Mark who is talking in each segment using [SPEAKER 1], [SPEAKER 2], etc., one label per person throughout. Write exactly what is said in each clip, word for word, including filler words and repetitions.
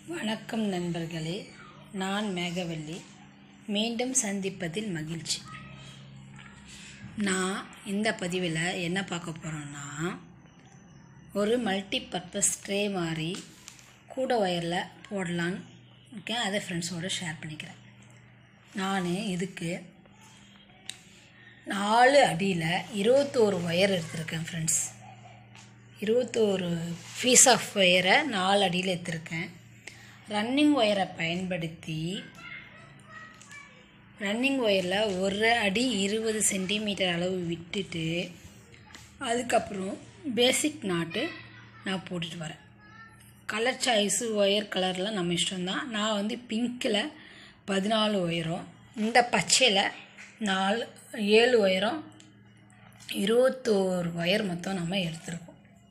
[SPEAKER 1] வணக்கம் நண்பர்களே, நான் மேகவல்லி. மீண்டும் சந்திப்பதில் மகிழ்ச்சி. நான் இந்த பதிவில் என்ன பார்க்க போகிறோன்னா, ஒரு மல்டி பர்பஸ் ட்ரே மாதிரி கூட ஒயரில் போடலான்னு இருக்கேன். அதை ஃப்ரெண்ட்ஸோடு ஷேர் பண்ணிக்கிறேன். நான் இதுக்கு நாலு அடியில் இருபத்தோரு ஒயர் எடுத்திருக்கேன் ஃப்ரெண்ட்ஸ். இருபத்தோரு பீஸ் ஆஃப் ஒயரை நாலு அடியில் எடுத்திருக்கேன். ரன்னிங் ஒயரை பயன்படுத்தி ரன்னிங் ஒயரில் ஒரு அடி இருபது சென்டிமீட்டர் அளவு விட்டுட்டு அதுக்கப்புறம் பேசிக் நாட்டு நான் போட்டுட்டு வரேன். கலர் சாய்ஸு ஒயர் கலர்லாம் நம்ம இஷ்டம்தான். நான் வந்து பிங்க்கில் பதினாலு ஒயரும், இந்த பச்சையில் நாலு ஏழு ஒயரும், இருபத்தோரு ஒயர் மொத்தம் நம்ம எடுத்துருக்கோம்.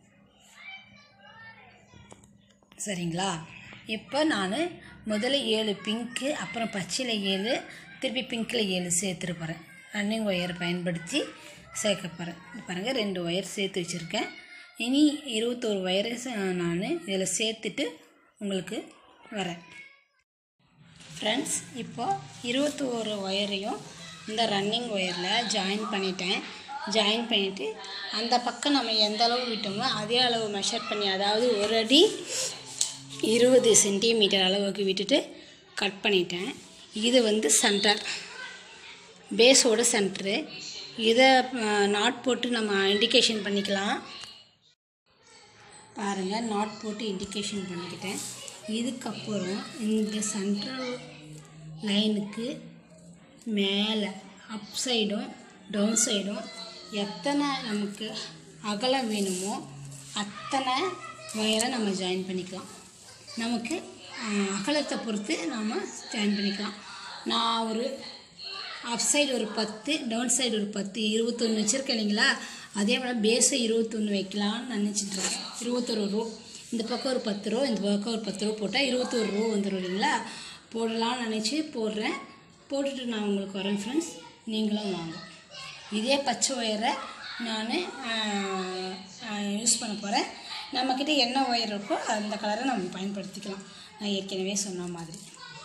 [SPEAKER 1] சரிங்களா? இப்போ நான் முதல்ல ஏழு பிங்க்கு, அப்புறம் பச்சையில் ஏழு, திருப்பி பிங்க்கில் ஏழு சேர்த்துட்டு போகிறேன். ரன்னிங் ஒயர் பயன்படுத்தி சேர்க்க போகிறேன். பாருங்கள், ரெண்டு ஒயர் சேர்த்து வச்சுருக்கேன். இனி இருபத்தோரு ஒயரை நான் இதில் சேர்த்துட்டு உங்களுக்கு வரேன் ஃப்ரெண்ட்ஸ். இப்போது இருபத்தோரு ஒயரையும் இந்த ரன்னிங் ஒயரில் ஜாயின் பண்ணிட்டேன். ஜாயின் பண்ணிவிட்டு அந்த பக்கம் நம்ம எந்த அளவு விட்டோமோ அதே அளவு மெஷர் பண்ணி, அதாவது ஒரு அடி இருபது சென்டிமீட்டர் அளவுக்கு விட்டுட்டு கட் பண்ணிட்டேன். இது வந்து சென்டர், பேஸோட சென்டரு. இதை நாட் போட்டு நம்ம இண்டிகேஷன் பண்ணிக்கலாம். பாருங்கள், நாட் போட்டு இண்டிகேஷன் பண்ணிக்கிட்டேன். இதுக்கப்புறம் இந்த சென்ட்ரல் லைனுக்கு மேலே அப் சைடும் டவுன் சைடும் எத்தனை நமக்கு அகலம் வேணுமோ அத்தனை ஒயரை நம்ம ஜாயின் பண்ணிக்கலாம். நமக்கு அகலத்தை பொறுத்து நாம் ஜாயின் பண்ணிக்கலாம். நான் ஒரு அப் சைடு ஒரு பத்து, டவுன் சைடு ஒரு பத்து, இருபத்தொன்று வச்சுருக்கேன் இல்லைங்களா? அதே போல் பேஸை இருபத்தொன்று வைக்கலான்னு நினச்சிட்ருக்கேன். இருபத்தொரு ரூ, இந்த பக்கம் ஒரு பத்து ரூ, இந்த பக்கம் ஒரு பத்து ரூ போட்டால் இருபத்தொரு ரூ வந்துடும் இல்லைங்களா? போடலான்னு நினச்சி போடுறேன். போட்டுட்டு நான் உங்களுக்கு வரேன் ஃப்ரெண்ட்ஸ், நீங்களும் வாங்க. இதே பச்சை ஒயரை நான் யூஸ் பண்ண போகிறேன். நம்மக்கிட்ட என்ன ஒயர் இருக்கோ அந்த கலரை நம்ம பயன்படுத்திக்கலாம். நான் ஏற்கனவே சொன்ன மாதிரி.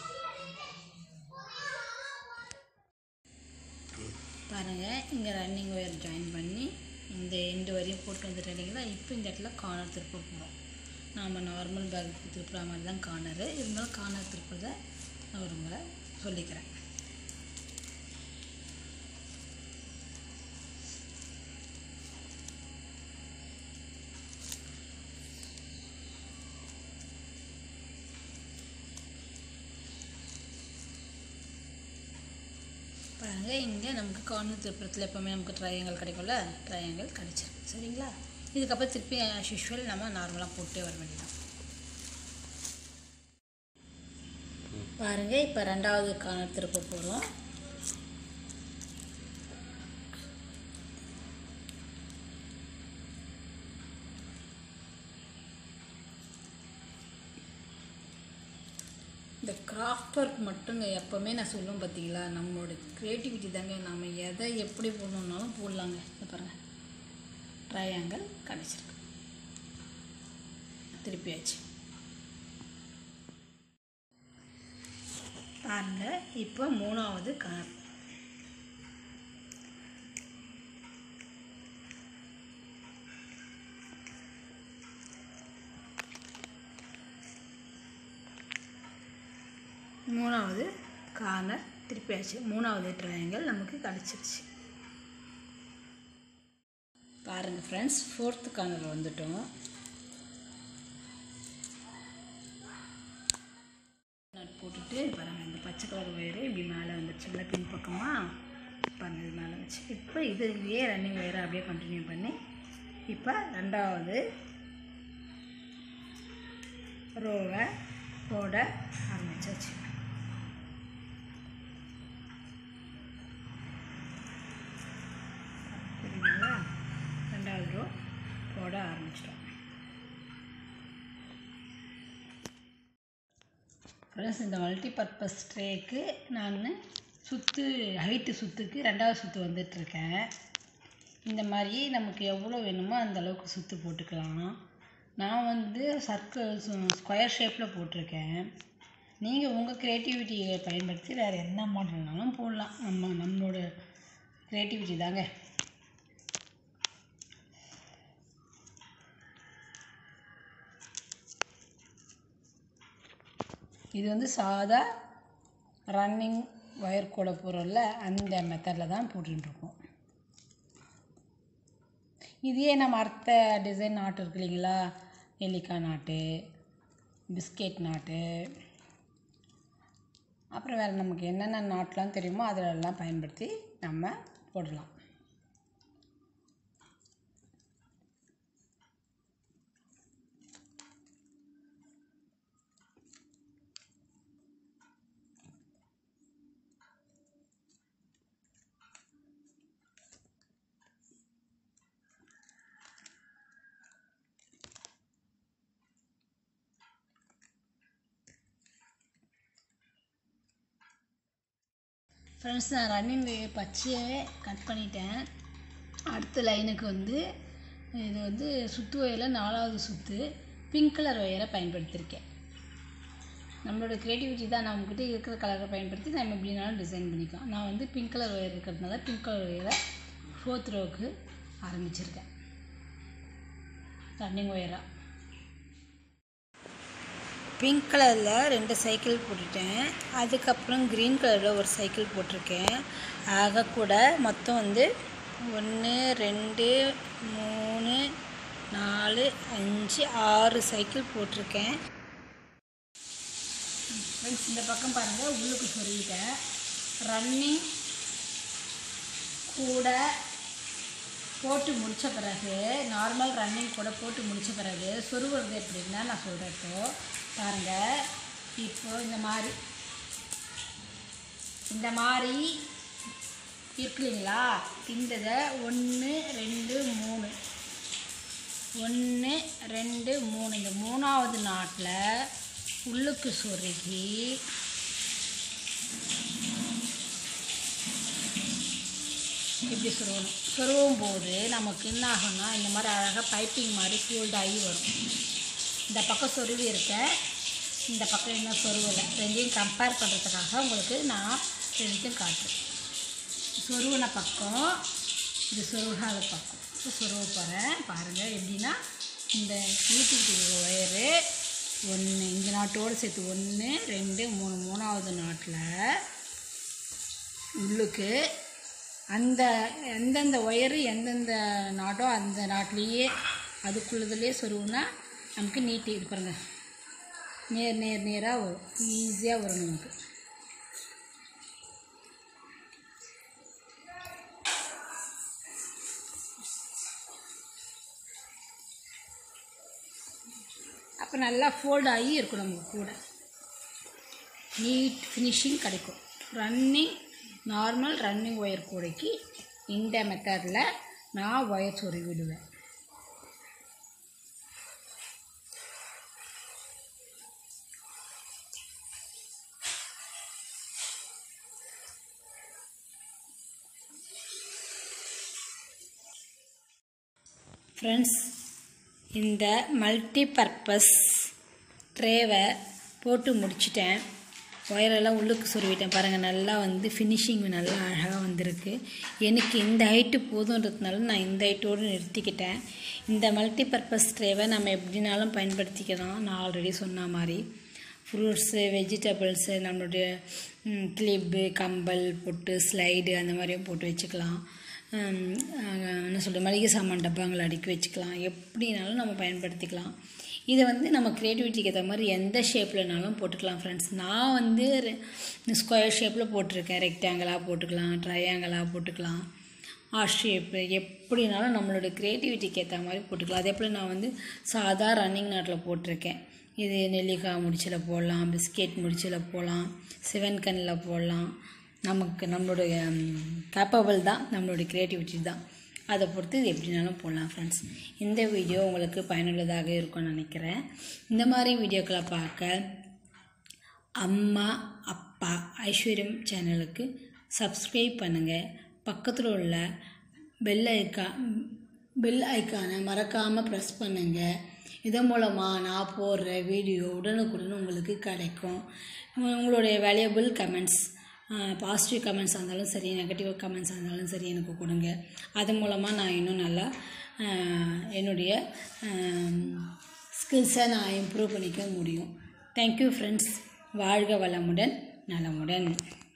[SPEAKER 1] பாருங்கள், இங்கே ரன்னிங் ஒயர் ஜாயின் பண்ணி இந்த எண்டு வரையும் போட்டு வந்துட்டு இல்லைங்களா? இப்போ இந்த இடத்துல கார்னர் திருப்ப போகிறோம். நாம் நார்மல் பேக் திருப்புற மாதிரி தான் கார்னரு, இருந்தாலும் கார்னர் திருப்பதை நான் ஒரு முறை சொல்லிக்கிறேன். பாருங்கள், இங்கே நமக்கு கார்னர் திருப்பத்தில் எப்போவுமே நமக்கு ட்ரையாங்கிள் கிடைக்கும்ல, ட்ரையாங்கிள் கிடைச்சிருக்கு. சரிங்களா? இதுக்கப்புறம் திருப்பி ஆஸ் யூஷுவல் நம்ம நார்மலாக போட்டே வர வேண்டியதான். பாருங்கள், இப்போ ரெண்டாவது கார்னர் திருப்ப போகிறோம். இந்த கிராஃப்ட் ஒர்க் மட்டுங்க எப்போவுமே நான் சொல்லுவேன் பார்த்தீங்களா, நம்மளோட க்ரியேட்டிவிட்டி தாங்க. நம்ம எதை எப்படி போடணுன்னாலும் போடலாங்க. இந்த பாருங்கள், ட்ரையாங்கிள் கிடச்சிருக்கு. திருப்பியாச்சு. பாருங்கள், இப்போ மூணாவது கலர். மூணாவது கார்னர் திருப்பியாச்சு. மூணாவது ட்ரையாங்கிள் நமக்கு கிடச்சிருச்சு. பாருங்கள் ஃப்ரெண்ட்ஸ், ஃபோர்த்து கார்னர் வந்துட்டோம். நட் போட்டுட்டு பாருங்கள், இந்த பச்சை கலர் ஒயரு இப்படி மேலே வந்துடுச்சுங்களா, பின் பக்கமாக பாருங்கள், இது மேலே வச்சு. இப்போ இதுலேயே ரன்னிங் ஒயரை அப்படியே கண்டினியூ பண்ணி இப்போ ரெண்டாவது ரோவை போட ஆரம்பிச்சாச்சு. சரிங்களா? ரெண்டாவது ரோ போட ஆரம்பிச்சிட்டோம். ஃப்ரெண்ட்ஸ், இந்த மல்டி பர்பஸ் ட்ரேக்கு நான் சுற்று ஹைட்டு சுற்றுக்கு ரெண்டாவது சுற்று வந்துட்டுருக்கேன். இந்த மாதிரி நமக்கு எவ்வளோ வேணுமோ அந்த அளவுக்கு சுற்று போட்டுக்கலாம். நான் வந்து சர்க்கிள் ஸ்கொயர் ஷேப்பில் போட்டிருக்கேன். நீங்கள் உங்கள் க்ரியேட்டிவிட்டியை பயன்படுத்தி வேறு என்ன மாடல்னாலும் போடலாம். நம்ம நம்மளோட க்ரியேட்டிவிட்டி தாங்க. இது வந்து சாதா ரன்னிங் ஒயர் கூட போகிறோம்ல, அந்த மெத்தடில் தான் போட்டுருக்கோம். இதே நம்ம அடுத்த டிசைன் நாட்டு இருக்கு இல்லைங்களா, நெல்லிக்காய் நாட்டு, பிஸ்கெட் நாட்டு, அப்புறம் வேறு நமக்கு என்னென்ன நாட்டெலாம் தெரியுமோ அதிலெல்லாம் பயன்படுத்தி நம்ம போடலாம். ஃப்ரெண்ட்ஸ், நான் ரன்னிங் பச்சையே கட் பண்ணிட்டேன். அடுத்த லைனுக்கு வந்து இது வந்து சுத்து ஒயரில் நாலாவது சுற்று பிங்க் கலர் ஒயரை பயன்படுத்தியிருக்கேன். நம்மளோட க்ரியேட்டிவிட்டி தான். நம்மக்கிட்ட இருக்கிற கலரை பயன்படுத்தி நம்ம எப்படினாலும் டிசைன் பண்ணிக்கலாம். நான் வந்து பிங்க் கலர் ஒயர் இருக்கிறதுனால பிங்க் கலர் ஒயரை ஃபோர்த் ரோவுக்கு ஆரம்பிச்சிருக்கேன் ரன்னிங் ஒயராக. பிங்க் கலரில் ரெண்டு சைக்கிள் போட்டுட்டேன். அதுக்கப்புறம் க்ரீன் கலரில் ஒரு சைக்கிள் போட்டிருக்கேன். ஆக கூட மொத்தம் வந்து ஒன்று ரெண்டு மூணு நாலு அஞ்சு ஆறு சைக்கிள் போட்டிருக்கேன். ஃப்ரெண்ட்ஸ், இந்த பக்கம் பாருங்கள், உள்ளுக்கு சொருகிட்டேன். ரன்னிங் கூட போட்டு முடித்த பிறகு, நார்மல் ரன்னிங் கூட போட்டு முடித்த பிறகு சொருவது எப்படின்னா நான் சொல்கிறேன். இப்போது பாருங்கள், இப்போது இந்த மாதிரி இந்த மாதிரி இருக்கு இல்லைங்களா, இந்த ஒன்று ரெண்டு மூணு ஒன்று ரெண்டு மூணு இந்த மூணாவது நாட்டில் உள்ளுக்கு சொருகி இப்படி சொருகணும். சொருகும் போது நமக்கு என்ன ஆகும்னா, இந்த மாதிரி அழகாக பைப்பிங் மாதிரி ஃபோல்ட் ஆகி வரும். இந்த பக்கம் சொருவி இருக்க, இந்த பக்கம் இன்னும் சொருவலை. ரெண்டையும் கம்பேர் பண்ணுறதுக்காக உங்களுக்கு நான் ரெண்டுத்தையும் காட்டுறேன். சொருவின பக்கம் இது சொருகாத பக்கம். இப்போ சொருவ போகிறேன். பாருங்கள் எப்படின்னா, இந்த நீட்டிக்கிட்டு ஒயரு ஒன்று இந்த நாட்டோடு சேர்த்து ஒன்று ரெண்டு மூணு மூணாவது நாட்டில் உள்ளுக்கு அந்த எந்தெந்த ஒயரு எந்தெந்த நாட்டோ அந்த நாட்டிலேயே அதுக்குள்ளதுலேயே சொருவுனா நமக்கு நீட்டி இது பாருங்கள், நேர் நேர் நேராக வரும். ஈஸியாக வரும் நமக்கு. அப்போ நல்லா ஃபோல்ட் ஆகி இருக்கும். நமக்கு கூட நீட் ஃபினிஷிங் கிடைக்கும். ரன்னிங் நார்மல் ரன்னிங் ஒயர் கூடைக்கு இந்த மெத்தடில் நான் ஒயர் சொருவி விடுவேன். ஃப்ரெண்ட்ஸ், இந்த மல்டி பர்பஸ் ட்ரேவை போட்டு முடிச்சிட்டேன். ஒயரெல்லாம் உள்ளுக்கு சொருவிட்டேன். பாருங்கள், நல்லா வந்து ஃபினிஷிங் நல்லா அழகாக வந்திருக்கு. எனக்கு இந்த ஹைட்டு போதுன்றதுனால நான் இந்த ஹைட்டோடு நிறுத்திக்கிட்டேன். இந்த மல்டி பர்பஸ் ட்ரேவை நம்ம எப்படினாலும் பயன்படுத்திக்கலாம். நான் ஆல்ரெடி சொன்ன மாதிரி ஃப்ரூட்ஸு, வெஜிடபிள்ஸு, நம்மளுடைய கிளிப்பு, கம்பல், பொட்டு, ஸ்லைடு அந்த மாதிரியும் போட்டு வச்சுக்கலாம். என்ன சொல்கிற மளிகை சாமான் டப்பாங்களை அடுக்கி வச்சுக்கலாம். எப்படினாலும் நம்ம பயன்படுத்திக்கலாம். இதை வந்து நம்ம க்ரியேட்டிவிட்டிக்கு ஏற்ற மாதிரி எந்த ஷேப்லனாலும் போட்டுக்கலாம். ஃப்ரெண்ட்ஸ், நான் வந்து ஸ்கொயர் ஷேப்பில் போட்டிருக்கேன். ரெக்டாங்கிளாக போட்டுக்கலாம், ட்ரையாங்கிளாக போட்டுக்கலாம், ஆர் ஷேப்பு, எப்படினாலும் நம்மளோட க்ரியேட்டிவிட்டிக்கு ஏற்ற மாதிரி போட்டுக்கலாம். அதே போல் நான் வந்து சாதா ரன்னிங் நாட்டில் போட்டிருக்கேன். இது நெல்லிக்காய் முடிச்சில் போடலாம், பிஸ்கெட் முடிச்சில் போடலாம், சிவன் கண்ணில் போடலாம். நமக்கு நம்மளுடைய கேப்பபிள் தான், நம்மளுடைய க்ரியேட்டிவிட்டி தான். அதை பொறுத்து இது எப்படினாலும் போடலாம். ஃப்ரெண்ட்ஸ், இந்த வீடியோ உங்களுக்கு பயனுள்ளதாக இருக்கும்னு நினைக்கிறேன். இந்த மாதிரி வீடியோக்களை பார்க்க அம்மா அப்பா ஐஸ்வர்யம் சேனலுக்கு சப்ஸ்கிரைப் பண்ணுங்கள். பக்கத்தில் உள்ள பெல் ஐக்கான் பெல் ஐக்கானை மறக்காமல் ப்ரெஸ் பண்ணுங்கள். இதன் மூலமாக நான் போடுற வீடியோ உடனுக்குடன் உங்களுக்கு கிடைக்கும். உங்களுடைய வேல்யூபிள் கமெண்ட்ஸ், பாசிட்டிவ் கமெண்ட்ஸாக இருந்தாலும் சரி, நெகட்டிவ் கமெண்ட்ஸாக இருந்தாலும் சரி எனக்கு கொடுங்க. அது மூலமாக நான் இன்னும் நல்லா என்னுடைய ஸ்கில்ஸை நான் இம்ப்ரூவ் பண்ணிக்க முடியும். Thank you friends. வாழ்க வளமுடன், நலமுடன்.